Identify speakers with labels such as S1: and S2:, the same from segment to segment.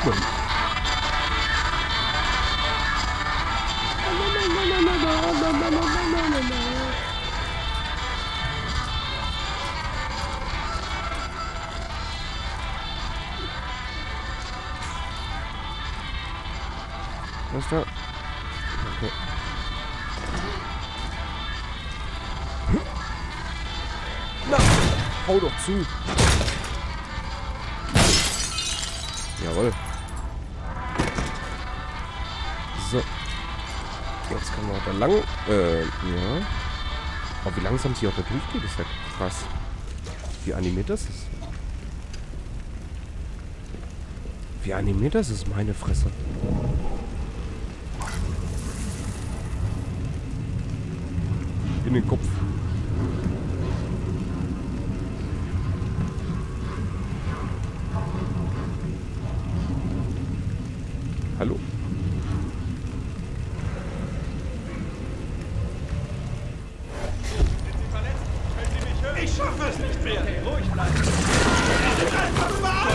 S1: Mann. Was ist da? Okay. Na, hau doch zu. Jawohl. So. Jetzt können wir auch da lang. Ja. Aber wie langsam sie auch da durchgeht, ist ja krass. Wie animiert das ist? Wie animiert das ist, meine Fresse. In den Kopf. Hallo?
S2: Ich schaffe es nicht mehr! Okay, ruhig bleiben! Einfach mal!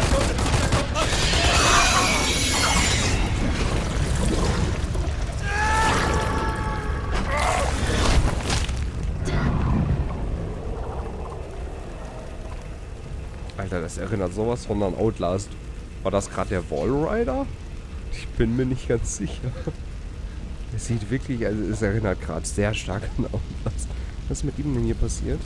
S1: Alter, das erinnert sowas von an Outlast. War das gerade der Wallrider? Ich bin mir nicht ganz sicher. Es sieht wirklich, also es erinnert gerade sehr stark an Outlast. Was ist mit ihm denn hier passiert?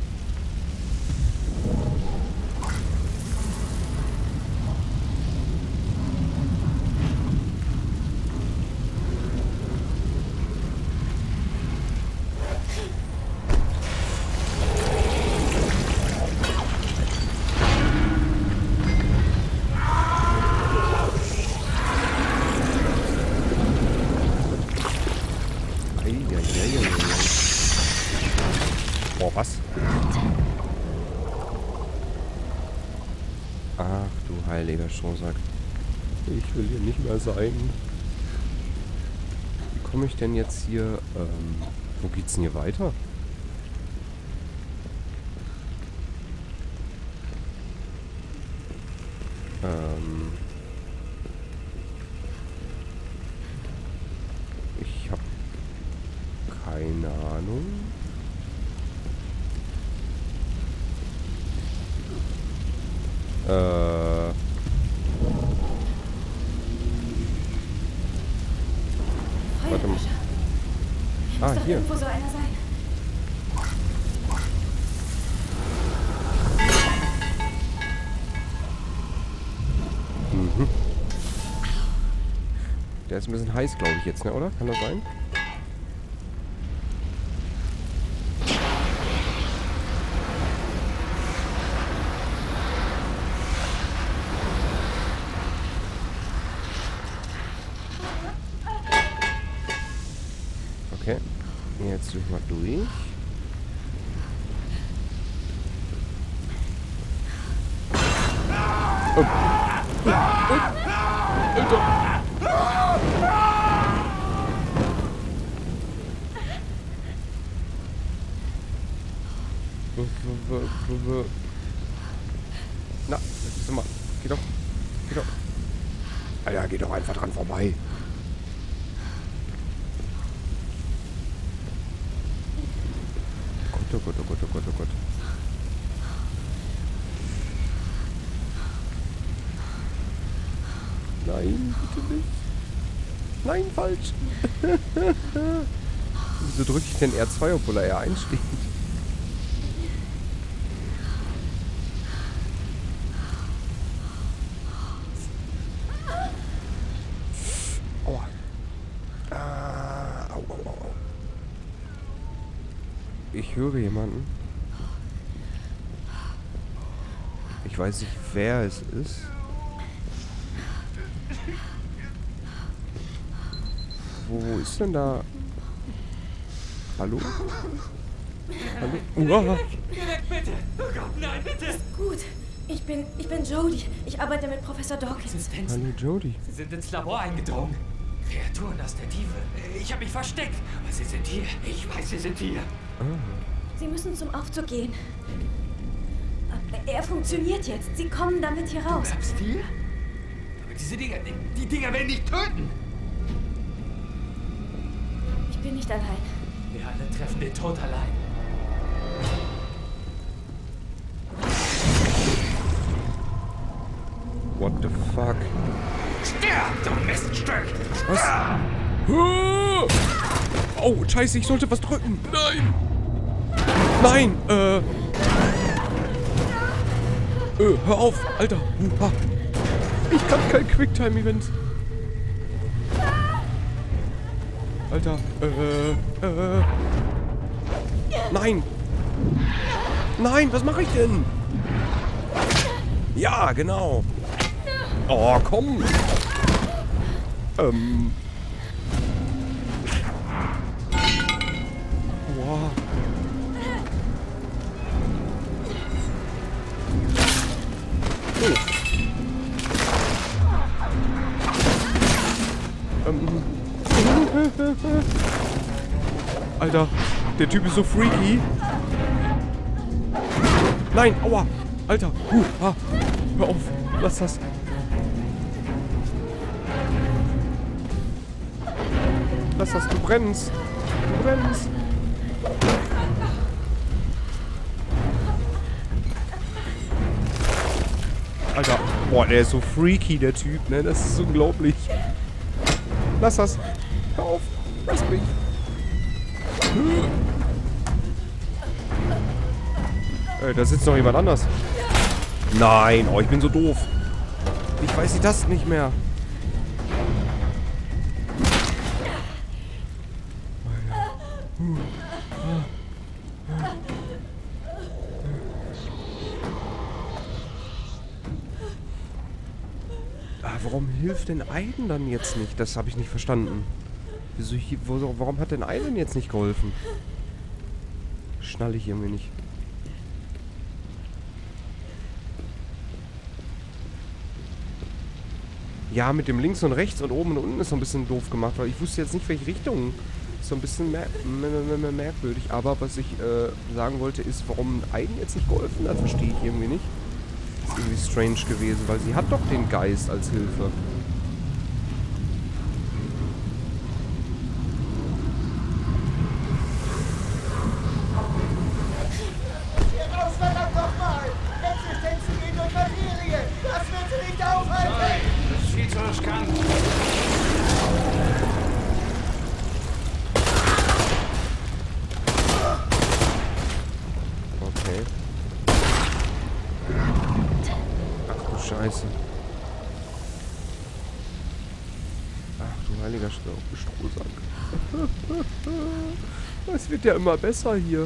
S1: Boah, was? Ach du heiliger Strohsack. Ich will hier nicht mehr sein. Wie komme ich denn jetzt hier... wo geht's denn hier weiter? Ich habe keine Ahnung. Warte mal. Ah, hier.
S3: Irgendwo soll einer sein.
S1: Mhm. Der ist ein bisschen heiß, glaube ich, jetzt, ne, oder? Kann das sein? Okay. Jetzt durch mal durch. Na, jetzt mal. Geh doch. Geh doch. Alter, geh doch einfach dran vorbei. Oh Gott, oh Gott, oh Gott, oh Gott. Nein, bitte nicht. Nein, falsch. Wieso drücke ich denn R2, obwohl er R1 steht? Aua. Au, au, au. Ich höre jemanden. Ich weiß nicht, wer es ist. Wo ist denn da? Hallo? Hallo? Uah.
S2: Geh weg, bitte! Oh Gott, nein, bitte!
S3: Gut. Ich bin Jodie. Ich arbeite mit Professor Dawkins.
S1: Hallo Jodie.
S2: Sie sind ins Labor eingedrungen. Kreaturen aus der Tiefe. Ich habe mich versteckt. Aber sie sind hier. Ich weiß, sie sind hier.
S3: Sie müssen zum Aufzug gehen. Er funktioniert jetzt. Sie kommen damit hier raus.
S2: Bleibst hier? Diese Dinger, die Dinger werden dich töten.
S3: Ich bin nicht allein.
S2: Wir alle treffen den Tod allein.
S1: What the fuck?
S2: Sterb, du Miststück!
S1: Was? Oh, scheiße, ich sollte was drücken. Nein! Nein, hör auf, Alter. Ich kann kein Quicktime-Event. Alter, Nein! Nein, was mache ich denn? Ja, genau. Oh, komm. Wow. Alter, der Typ ist so freaky. Nein, aua. Alter, hör auf. Lass das. Lass das, du brennst. Du brennst. Alter, boah, der ist so freaky, der Typ, ne? Das ist unglaublich. Lass das. Hör auf. Lass mich. Da sitzt noch jemand anders. Nein, oh, ich bin so doof. Ich weiß die Tasten nicht mehr. Warum hilft denn Aiden dann jetzt nicht? Das habe ich nicht verstanden. Warum hat denn Aiden jetzt nicht geholfen? Schnall ich irgendwie nicht. Ja, mit dem links und rechts und oben und unten ist so ein bisschen doof gemacht, weil ich wusste jetzt nicht, welche Richtung. Ist so ein bisschen merkwürdig. Aber was ich sagen wollte, ist, warum Aiden jetzt nicht geholfen hat, verstehe ich irgendwie nicht. Ist irgendwie strange gewesen, weil sie hat doch den Geist als Hilfe. Scheiße. Ach du heiliger Strohsack. Es wird ja immer besser hier.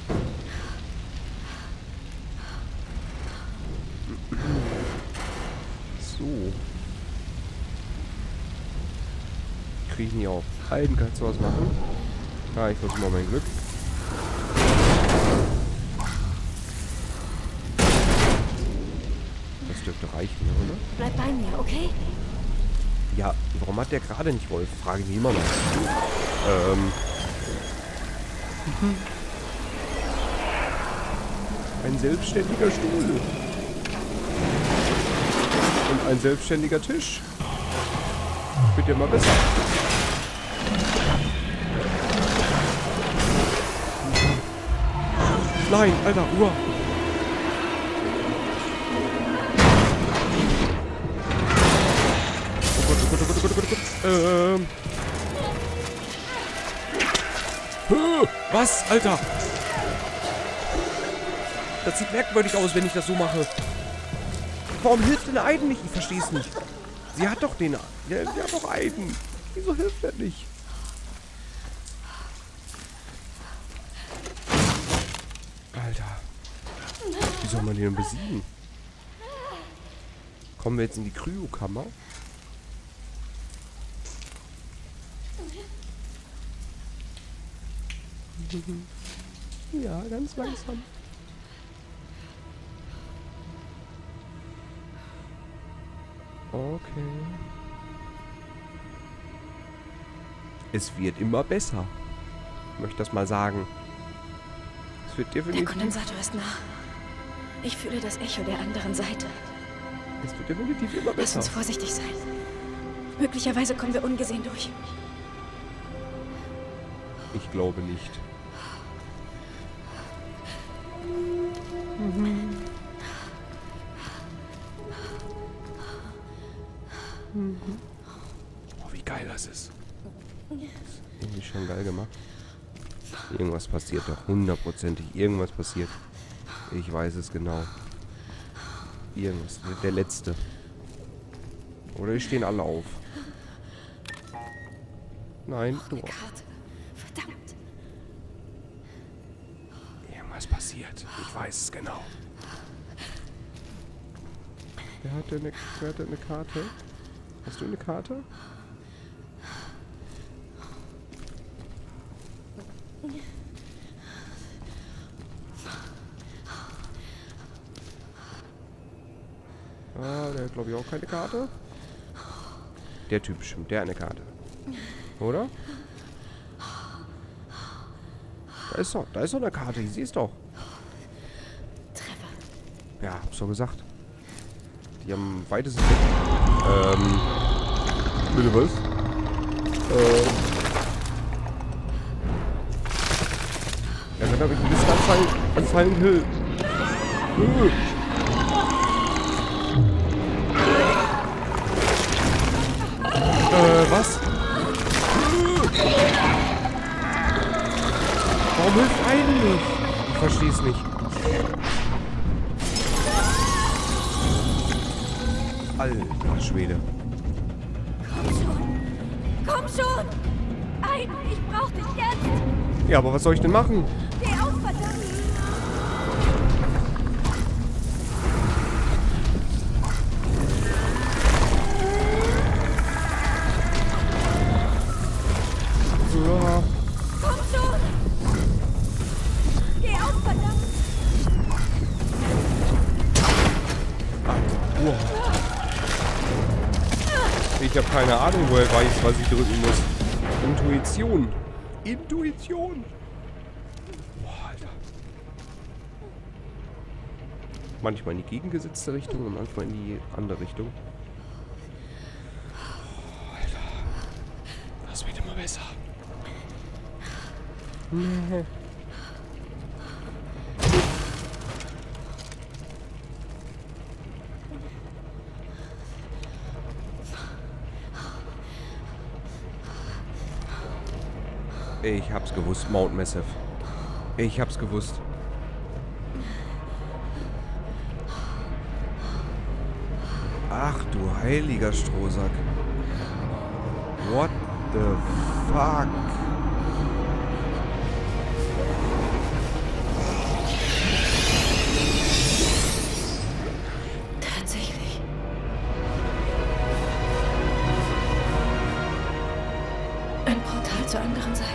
S1: So. Kriege ich nie auf. Aiden, kannst du was machen? Ah, ich versuche mal mein Glück. Das dürfte reichen, oder?
S3: Bleib bei mir, okay?
S1: Ja, warum hat der gerade nicht Wolf? Frage ich mich immer noch. Ein selbstständiger Stuhl. Und ein selbstständiger Tisch. Wird ja mal besser. Nein, Alter, Uhr. Was? Alter! Das sieht merkwürdig aus, wenn ich das so mache. Warum hilft denn Aiden nicht? Ich verstehe es nicht. Sie hat doch den... Sie hat doch Aiden. Wieso hilft er nicht? Alter. Wie soll man den denn besiegen? Kommen wir jetzt in die Kryokammer? Ja, ganz langsam. Okay. Es wird immer besser. Ich möchte das mal sagen. Es wird definitiv...
S3: Der Kondensator ist nah. Ich fühle das Echo der anderen Seite.
S1: Es wird definitiv immer
S3: Lass
S1: besser.
S3: uns vorsichtig sein. Möglicherweise kommen wir ungesehen durch.
S1: Ich glaube nicht. Oh, wie geil das ist. Das ist irgendwie schon geil gemacht. Irgendwas passiert doch. Hundertprozentig. Irgendwas passiert. Ich weiß es genau. Irgendwas. Der letzte. Oder die stehen alle auf. Nein, du.
S3: Eine Karte. Verdammt.
S1: Irgendwas passiert. Ich weiß es genau. Wer hatte eine Karte? Hast du eine Karte? Ah, der hat glaube ich auch keine Karte. Der Typ bestimmt, der hat eine Karte. Oder? Da ist doch eine Karte, ich sehe es doch.
S3: Treffer.
S1: Ja, hab's doch gesagt. Die am weitesten weg. Bitte was? Ja, dann habe ich ein bisschen an Silent Hill. Was? Warum hilft einen nicht? Ich verstehe es nicht. Alter Schwede.
S3: Komm schon. Komm schon. Nein, ich brauch dich jetzt.
S1: Ja, aber was soll ich denn machen?
S3: Geh auf, verdammt.
S1: Ja.
S3: Komm schon. Geh auf, verdammt.
S1: Wow. Ich habe keine Ahnung, wo er weiß, was ich drücken muss. Intuition. Intuition. Boah, Alter. Manchmal in die gegengesetzte Richtung und manchmal in die andere Richtung. Oh, Alter. Das wird immer besser. Nee. Ich hab's gewusst, Mount Massive. Ich hab's gewusst. Ach du heiliger Strohsack. What the fuck?
S3: Tatsächlich. Ein Portal zur anderen Seite.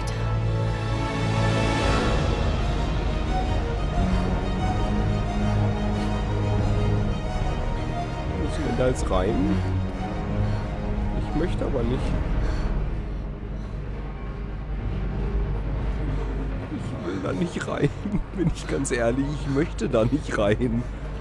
S1: Müssen wir da jetzt rein? Ich möchte aber nicht. Ich will da nicht rein. Bin ich ganz ehrlich, ich möchte da nicht rein.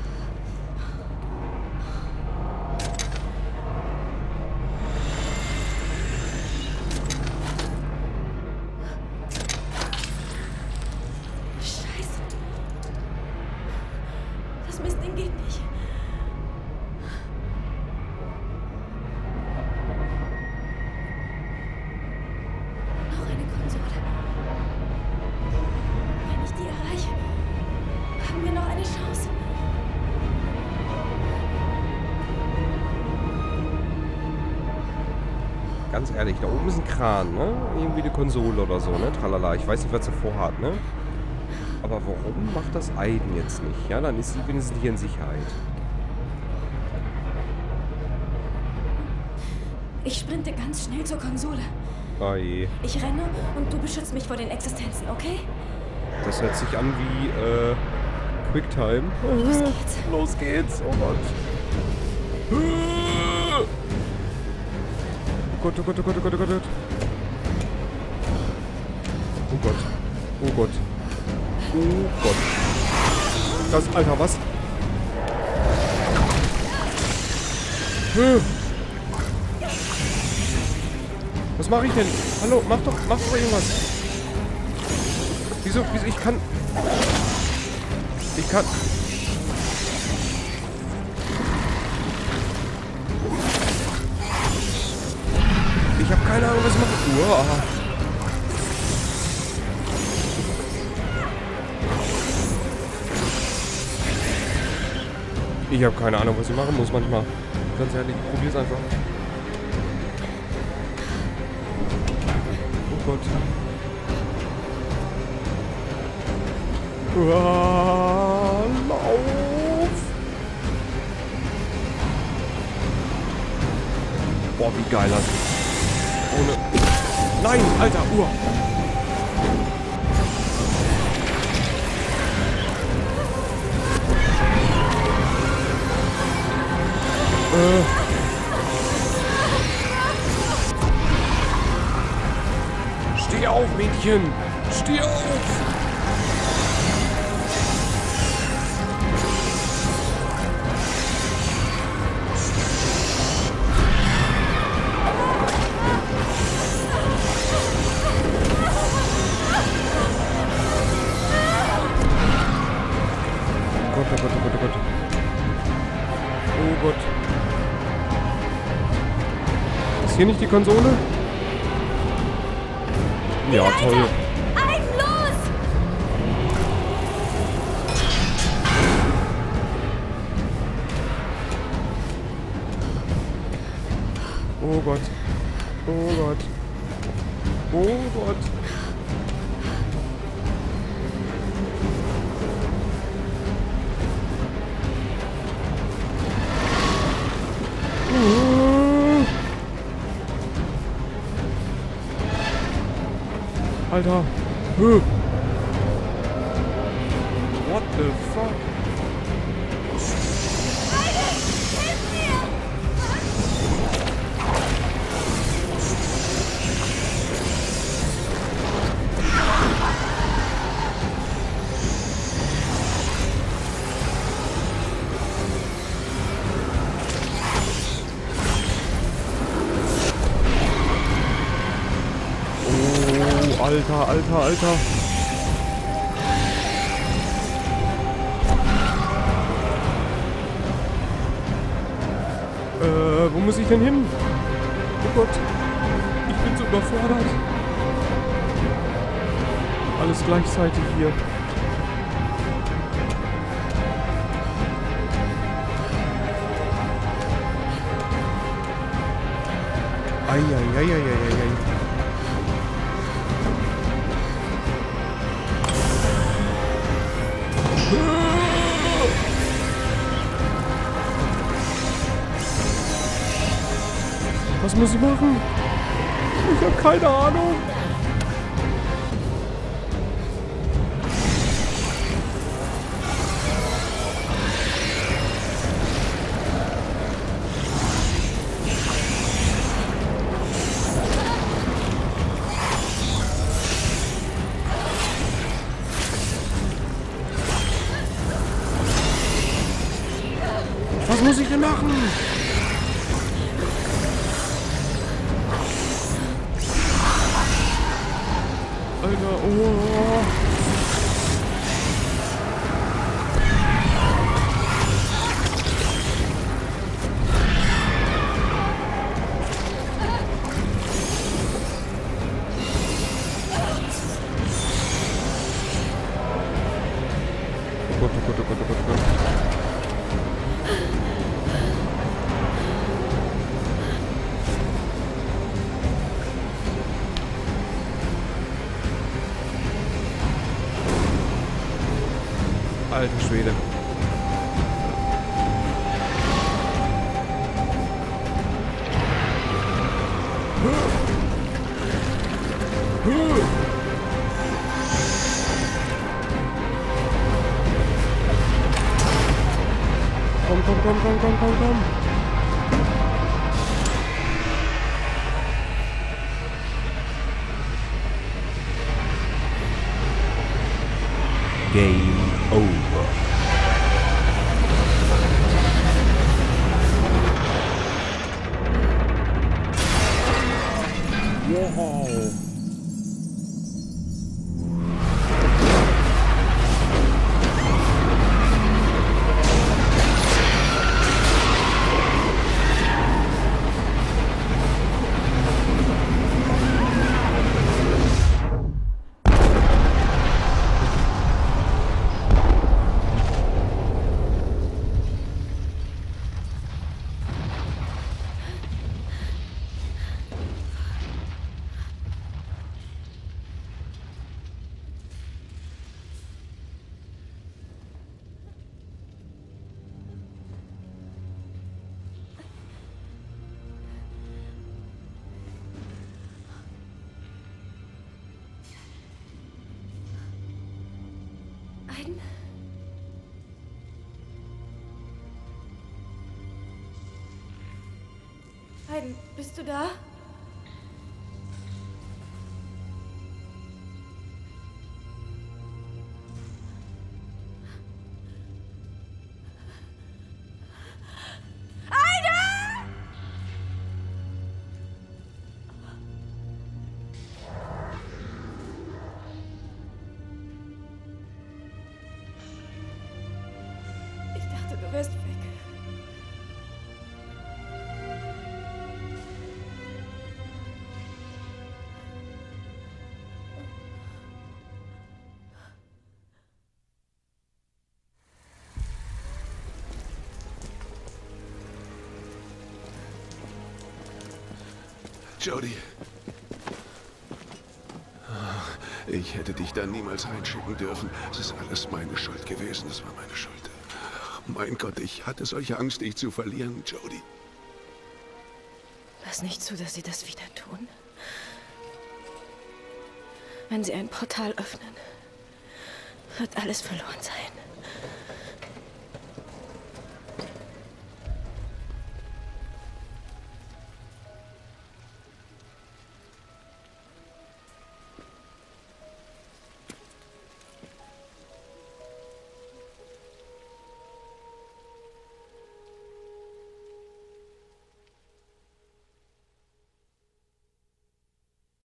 S3: Scheiße. Das Mistding geht nicht. Noch eine Konsole. Wenn ich die erreiche, haben wir noch eine Chance.
S1: Ganz ehrlich, da oben ist ein Kran, ne? Irgendwie eine Konsole oder so, ne? Tralala. Ich weiß nicht, was er vorhat, ne? Aber warum macht das Aiden jetzt nicht? Ja, dann ist sie wenigstens hier in Sicherheit.
S3: Ich sprinte ganz schnell zur Konsole.
S1: Oh je.
S3: Ich renne und du beschützt mich vor den Existenzen, okay?
S1: Das hört sich an wie, Quicktime.
S3: Los geht's.
S1: Los geht's. Oh Gott. Oh Gott, oh Gott, oh Gott, oh Gott, oh Gott. Oh Gott. Oh Gott. Oh Gott. Das, Alter, was? Was mache ich denn? Hallo, mach doch irgendwas. Wieso, ich kann... Ich habe keine Ahnung, was ich mache. Uah. Ich habe keine Ahnung, was ich machen muss manchmal. Ganz ehrlich, ich probier's einfach. Oh Gott. Uah, lauf! Boah, wie geil das ist. Ohne... Nein, Alter, Uhr! Steh auf, Mädchen! Steh auf! Oh Gott, oh Gott, oh Gott, oh Gott. Oh Gott. Ist hier nicht die Konsole? Ja, toll.
S3: Alles los!
S1: Oh Gott. Oh Gott. Oh Gott. Alter. What the fuck? Alter. Wo muss ich denn hin? Oh Gott. Ich bin so überfordert. Alles gleichzeitig hier. Eieieiei. Was muss ich machen? Ich habe keine Ahnung. Was muss ich denn machen? Alter, oh. Oh Gott. Alter Schwede. Komm. Game over.
S3: Aiden? Aiden, bist du da? Ich dachte, du wärst weg.
S4: Jodie. Ich hätte dich da niemals reinschicken dürfen. Es ist alles meine Schuld gewesen. Es war meine Schuld. Mein Gott, ich hatte solche Angst, dich zu verlieren, Jodie.
S3: Lass nicht zu, dass sie das wieder tun. Wenn sie ein Portal öffnen, wird alles verloren sein.